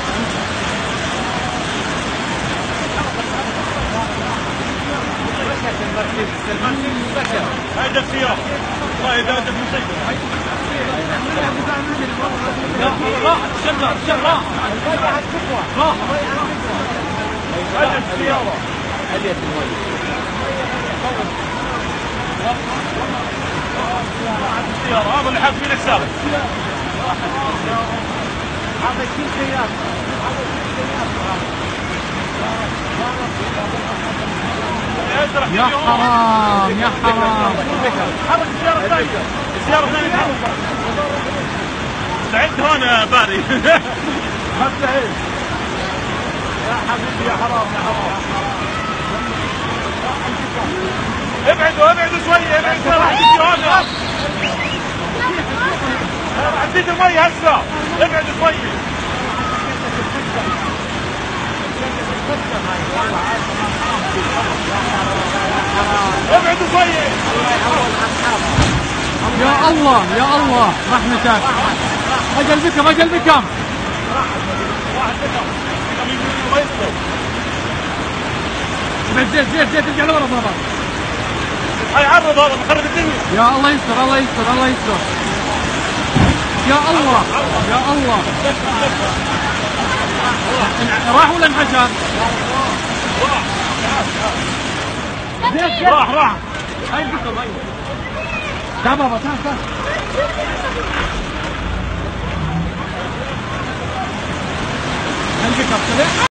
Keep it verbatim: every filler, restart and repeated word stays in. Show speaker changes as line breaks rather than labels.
هذا السيارة والله هذا مصيبة. راح الشجر الشجر راح راح هذا السيارة هذه السيارة هذا اللي حاط فينا السابق. هذا كل سيارة
يا حرام يا حرام.
حرك السيارة الثانية السيارة الثانية سعيد هون باري. ما تسهل يا حبيبي يا حرام يا حرام. ابعدوا ابعدوا شوية ابعدوا راح تجي هون راح تزيد المي هسه. ابعدوا شوية ابعدوا شوية.
يا الله يا الله رحمتك. اجل بكم اجل بكم. ابعد زيت زيت زيت ارجع لورا بابا.
هاي عرض هذا مخرب الدنيا.
يا الله يستر الله يستر الله يستر. يا الله يا الله. راح ولا انحشر؟
راح راح.
هاي القطب هاي. تعال بابا تعال تعال. هاي القطب